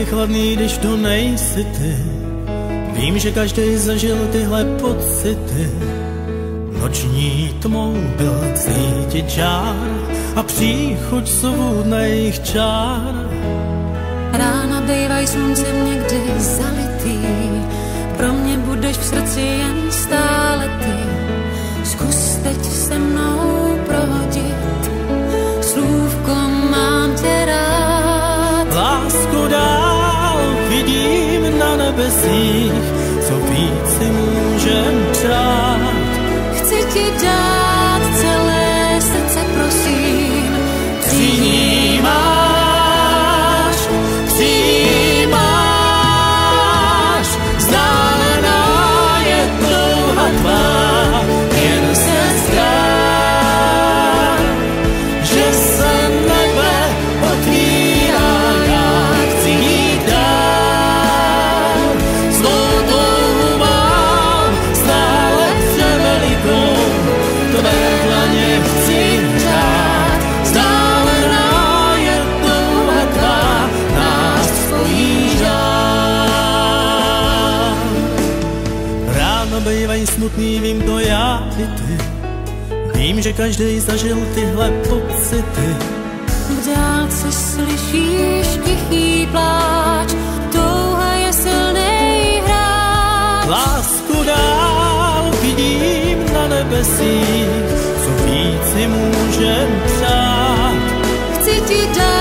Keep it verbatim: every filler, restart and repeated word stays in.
chladný, když to nejsi ty. Vím, že každý zažil tyhle pocity. Noční tmou byl cítit žár a příchuť svůdných čár. Rána bývaj sluncem někdy zalitý, pro mě budeš v srdci jen stále ty. Zkus teď se mnou prohodit, slůvko mám tě rád. Lásku dál vidím na nebesích, co víc si můžem přát. Chci ti dát celé srdce, prosím, přijímáš, přijímáš, vzdálená je touha tvá, jen se zdá, že se nebe otvírá, já chci jít dál, svou touhu mám stále převelikou, tvé dlaně chci řád, vzdálená je touha tvá, nás spojí řád. Ráno bývají smutný, vím to já i ty, vím, že každý zažil tyhle pocity. v dálce slyšíš tichý pláč, touha je silnej hráč. Lásku dál vidím na nebesích, co víc si můžem přát. Chci ti dát